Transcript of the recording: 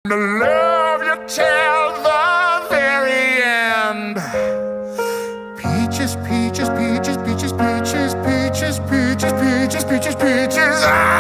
To love you till the very end. Peaches, peaches, peaches, peaches, peaches, peaches, peaches, peaches, peaches, peaches.